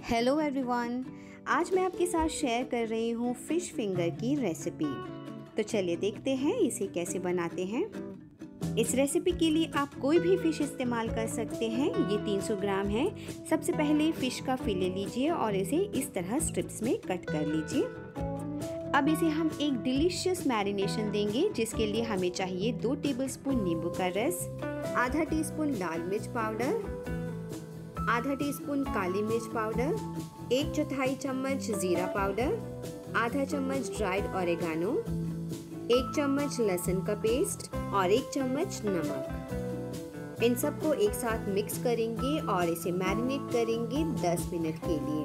Hello everyone, आज मैं आपके साथ शेयर कर रही हूँ फ़िश फिंगर की रेसिपी। तो चलिए देखते हैं इसे कैसे बनाते हैं। इस रेसिपी के लिए आप कोई भी फ़िश इस्तेमाल कर सकते हैं। ये 300 ग्राम है। सबसे पहले फ़िश का फिले लीजिए और इसे इस तरह स्ट्रिप्स में कट कर लीजिए। अब इसे हम एक डिलीशियस मैरिनेशन देंगे, जिसके लिए हमें चाहिए 2 टेबलस्पून नींबू का रस, आधा टीस्पून लाल मिर्च पाउडर, आधा टीस्पून काली मिर्च पाउडर, 1/4 चम्मच जीरा पाउडर, आधा चम्मच ड्राइड ऑरिगेनो, 1 चम्मच लहसुन का पेस्ट और 1 चम्मच नमक। इन सबको एक साथ मिक्स करेंगे और इसे मैरिनेट करेंगे 10 मिनट के लिए।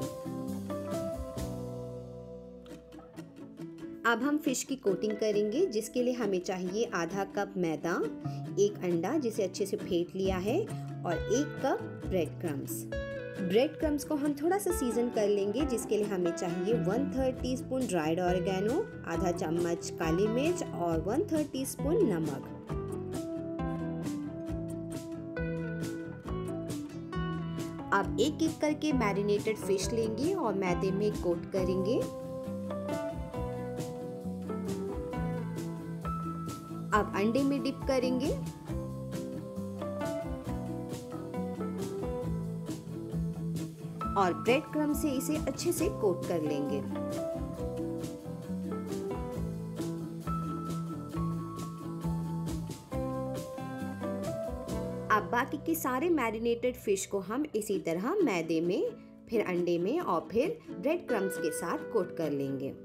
अब हम फिश की कोटिंग करेंगे, जिसके लिए हमें चाहिए आधा कप मैदा, 1 अंडा जिसे अच्छे से फेंट लिया है और 1 cup bread crumbs. Bread crumbs को हम थोड़ा सा सीजन कर लेंगे, जिसके लिए हमें चाहिए 1/3 टीस्पून ड्राइड ऑरिगेनो, आधा चम्मच काली मिर्च और 1/3 टीस्पून नमक। अब एक एक करके मैरिनेटेड फिश लेंगे और मैदे में कोट करेंगे। अब अंडे में डिप करेंगे और ब्रेड क्रम्ब से इसे अच्छे से कोट कर लेंगे। अब बाकी के सारे मैरिनेटेड फिश को हम इसी तरह मैदे में, फिर अंडे में और फिर ब्रेड क्रम्ब्स के साथ कोट कर लेंगे।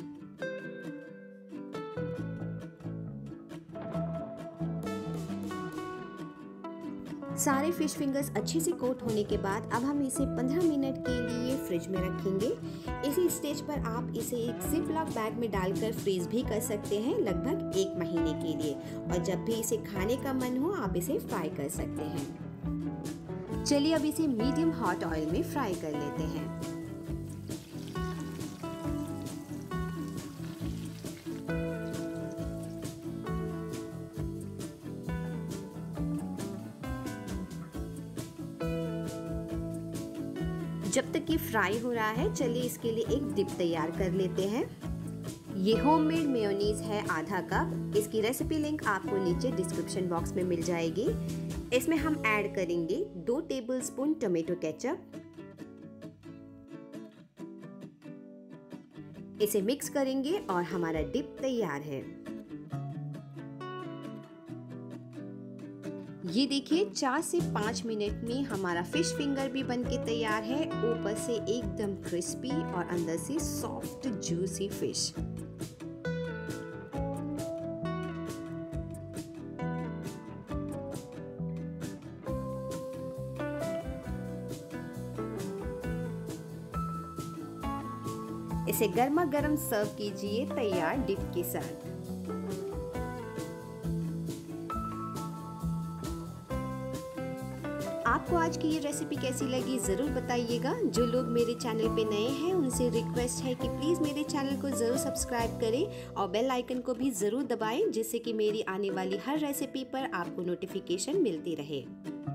सारे फिश फिंगर्स अच्छे से कोट होने के बाद अब हम इसे 15 मिनट के लिए फ्रिज में रखेंगे। इसी स्टेज पर आप इसे एक जिपलॉक बैग में डालकर फ्रीज भी कर सकते हैं लगभग 1 महीने के लिए, और जब भी इसे खाने का मन हो आप इसे फ्राई कर सकते हैं। चलिए अब इसे मीडियम हॉट ऑयल में फ्राई कर लेते हैं। जब तक ये फ्राई हो रहा है, चलिए इसके लिए एक डिप तैयार कर लेते हैं। ये होममेड मेयोनीज है आधा कप। इसकी रेसिपी लिंक आपको नीचे डिस्क्रिप्शन बॉक्स में मिल जाएगी। इसमें हम ऐड करेंगे 2 टेबलस्पून टोमेटो केचप। इसे मिक्स करेंगे और हमारा डिप तैयार है। ये देखिए 4 से 5 मिनट में हमारा फिश फिंगर भी बनके तैयार है। ऊपर से एकदम क्रिस्पी और अंदर से सॉफ्ट जूसी फिश। इसे गर्मा गर्म सर्व कीजिए तैयार डिप के साथ। आपको आज की ये रेसिपी कैसी लगी ज़रूर बताइएगा। जो लोग मेरे चैनल पे नए हैं उनसे रिक्वेस्ट है कि प्लीज़ मेरे चैनल को ज़रूर सब्सक्राइब करें और बेल आइकन को भी ज़रूर दबाएं, जिससे कि मेरी आने वाली हर रेसिपी पर आपको नोटिफिकेशन मिलती रहे।